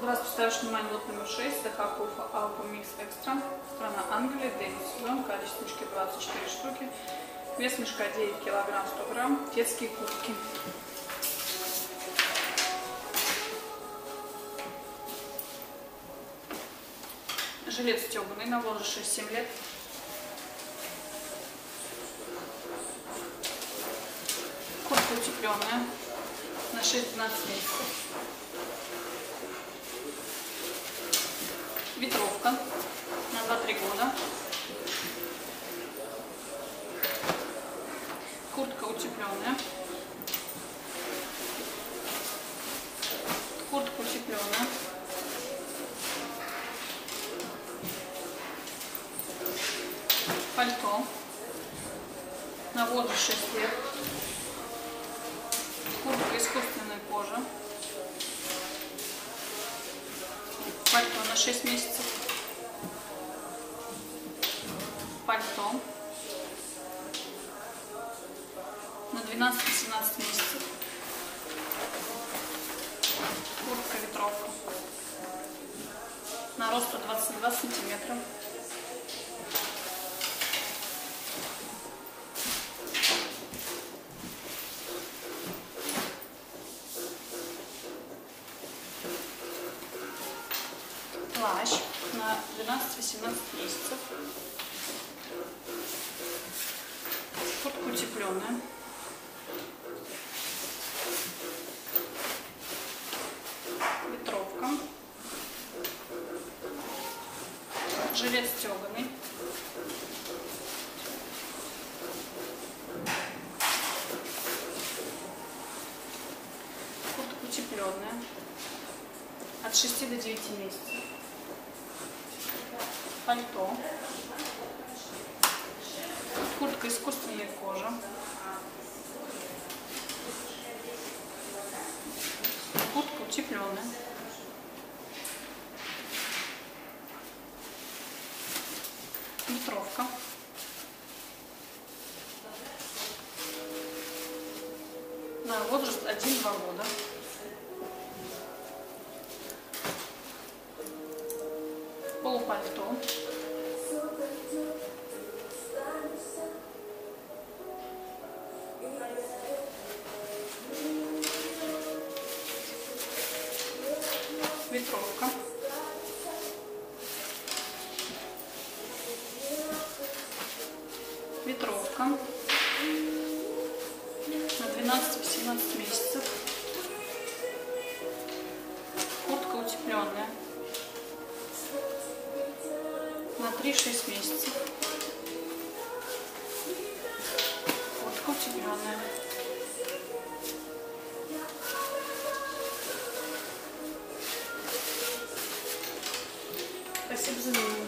Здравствуйте, ставишь внимание, лот номер 6, ДХ Пуфа Алпа Микс Экстра, страна Англия, 9 сезон, количество мешки 24 штуки, вес мешка 9 килограмм 100 грамм, детские куртки. Жилет стеганый, на возраст 6-7 лет. Куртка утепленная, на 6-12 месяцев. Ветровка на 2-3 года. Куртка утепленная. Куртка утепленная. Пальто на возраст 6 лет. Куртка искусственная кожа. Пальто на 6 месяцев. Пальто на 12-17 месяцев. Куртка ветровка на рост 122 сантиметра. Плащ на 12-18 месяцев. Куртка утепленная. Ветровка. Жилет стеганый. Куртка утепленная. От 6 до 9 месяцев. Пальто. Куртка искусственная кожа. Куртка утепленная. Ветровка. На возраст 1-2 года. Полупальто. Ветровка. Ветровка на 12-18 месяцев. Куртка утепленная на 3-6 месяцев. Куртка утепленная. Спасибо за внимание.